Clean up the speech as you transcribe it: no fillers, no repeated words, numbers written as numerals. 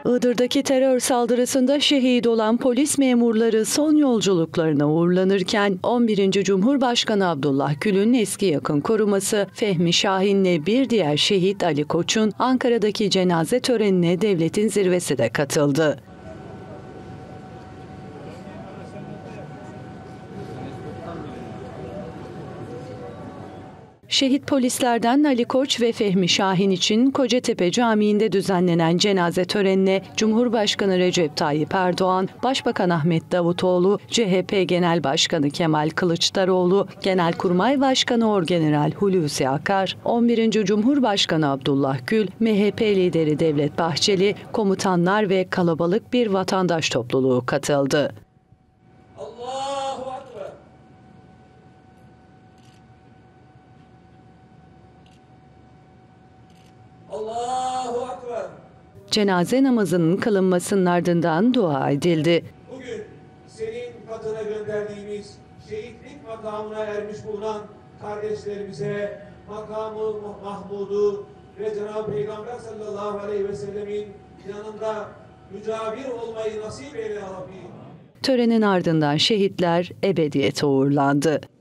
Iğdır'daki terör saldırısında şehit olan polis memurları son yolculuklarına uğurlanırken 11. Cumhurbaşkanı Abdullah Gül'ün eski yakın koruması Fehmi Şahin'le bir diğer şehit Ali Koç'un Ankara'daki cenaze törenine devletin zirvesi de katıldı. Şehit polislerden Ali Koç ve Fehmi Şahin için Kocatepe Camii'nde düzenlenen cenaze törenine Cumhurbaşkanı Recep Tayyip Erdoğan, Başbakan Ahmet Davutoğlu, CHP Genel Başkanı Kemal Kılıçdaroğlu, Genelkurmay Başkanı Orgeneral Hulusi Akar, 11. Cumhurbaşkanı Abdullah Gül, MHP lideri Devlet Bahçeli, komutanlar ve kalabalık bir vatandaş topluluğu katıldı. Allahu Ekber. Cenaze namazının kılınmasının ardından dua edildi. Bugün senin katına gönderdiğimiz şehitlik makamına ermiş bulunan kardeşlerimize makamı Mahmud'u ve Cenab-ı Peygamber sallallahu aleyhi ve sellemin yanında mücavir olmayı nasip eyle Rabbi. Törenin ardından şehitler ebediyete uğurlandı.